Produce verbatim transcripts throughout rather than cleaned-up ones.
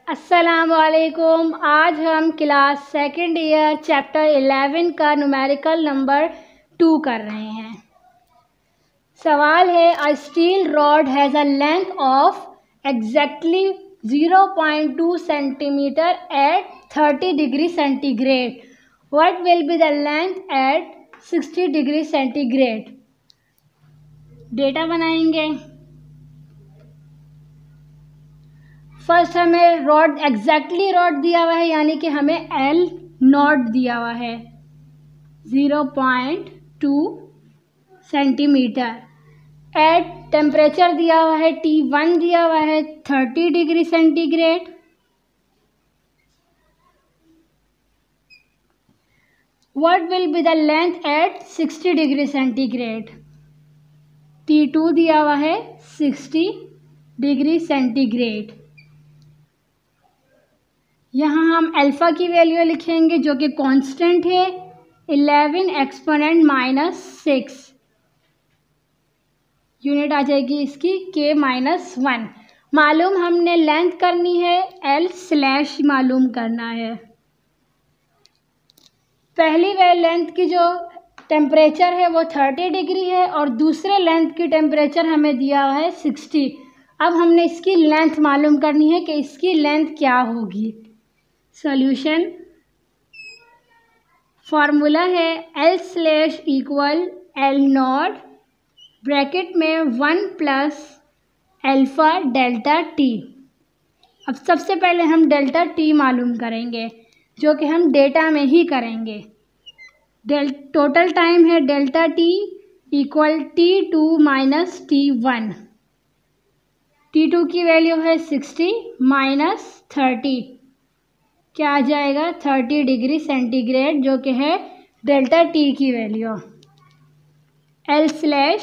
अस्सलामुअलैकुम। आज हम class second year chapter eleven का न्यूमेरिकल नंबर टू कर रहे हैं। सवाल है, a steel rod has a length of exactly zero point two centimetre at thirty degree centigrade. What will be the length at sixty degree centigrade. Data बनाएंगे। First हमें rod exactly rod दिया हुआ है, यानी कि हमें एल नॉट दिया हुआ है zero point two centimetre. At temperature दिया हुआ है टी वन दिया हुआ है thirty degree centigrade. What will be the length at sixty degree centigrade. T two दिया हुआ है सिक्सटी डिग्री सेंटीग्रेड। यहाँ हम अल्फ़ा की वैल्यू लिखेंगे जो कि कांस्टेंट है eleven exponent minus six. Unit आ जाएगी इसकी के माइनस वन। मालूम हमने लेंथ करनी है, एल स्लैश मालूम करना है। पहली वे लेंथ की जो टेम्परेचर है वो थर्टी डिग्री है और दूसरे लेंथ की टेम्परेचर हमें दिया हुआ है सिक्सटी। अब हमने इसकी लेंथ मालूम करनी है कि इसकी लेंथ क्या होगी। सॉल्यूशन फार्मूला है L slash equal L nought bracket में one plus alpha delta T. अब सबसे पहले हम डेल्टा टी मालूम करेंगे जो कि हम डेटा में ही करेंगे। डेल टोटल टाइम है delta T equal T two minus T one. T two की वैल्यू है सिक्सटी माइनस थर्टी, क्या आ जाएगा थर्टी डिग्री सेंटीग्रेड, जो कि है डेल्टा टी की वैल्यू। एल स्लैश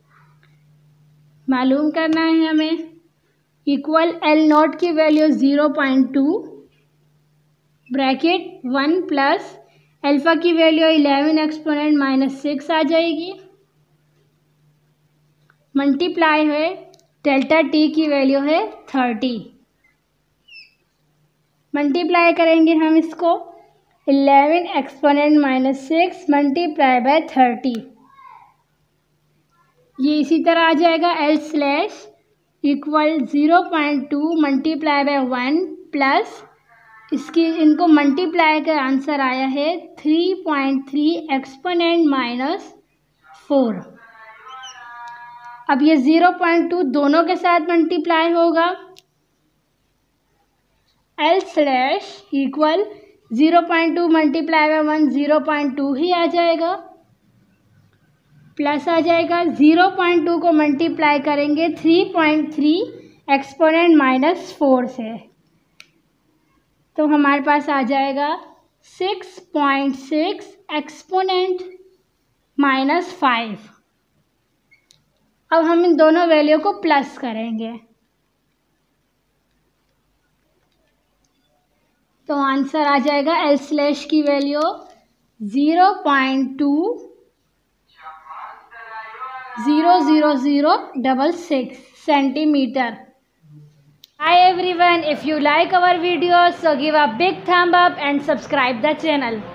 मालूम करना है हमें इक्वल एल नॉट की value zero point two bracket one plus alpha की value eleven exponent minus six आ जाएगी। मल्टीप्लाई है डेल्टा टी की वैल्यू है थर्टी। मल्टीप्लाई करेंगे हम इसको eleven exponent minus six multiply by thirty. ये इसी तरह आ जाएगा L slash equal zero point two multiply by one plus इसकी इनको मल्टीप्लाई का आंसर आया है three point three exponent minus four. अब ये ज़ीरो पॉइंट टू दोनों के साथ मल्टीप्लाई होगा। L slash equal zero point two multiply by one zero point two ही आ जाएगा, प्लस आ जाएगा ज़ीरो पॉइंट टू को मल्टीप्लाई करेंगे three point three exponent minus four से, तो हमारे पास आ जाएगा six point six exponent minus five. अब हम इन दोनों वैल्यू को प्लस करेंगे तो आंसर आ जाएगा एल स्लैश की value zero point two zero zero zero double six centimetre. Hi everyone, if you like our videos, so give a big thumb up and subscribe the channel.